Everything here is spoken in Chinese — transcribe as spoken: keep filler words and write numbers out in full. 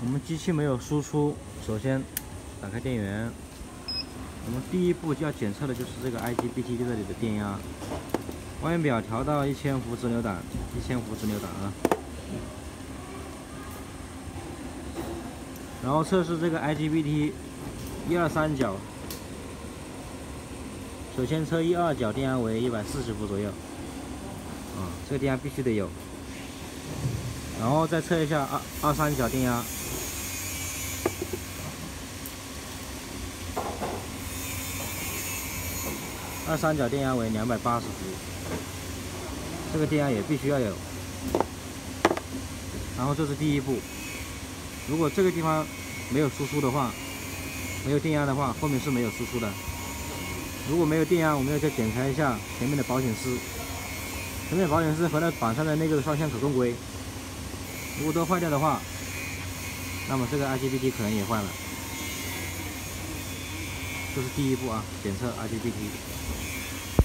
我们机器没有输出，首先打开电源。我们第一步就要检测的就是这个 I G B T 这里的电压。外面表调到一千伏直流档，一千伏直流档啊。然后测试这个 I G B T 一二三角。首先测一二角电压为一百四十伏左右，啊，这个电压必须得有。然后再测一下二二三角电压。 二三角电压为两百八十伏，这个电压也必须要有。然后这是第一步，如果这个地方没有输出的话，没有电压的话，后面是没有输出的。如果没有电压，我们要再检查一下前面的保险丝，前面保险丝和那板上的那个双向可动规，如果都坏掉的话，那么这个 I G B T 可能也坏了。这是第一步啊，检测 I G B T。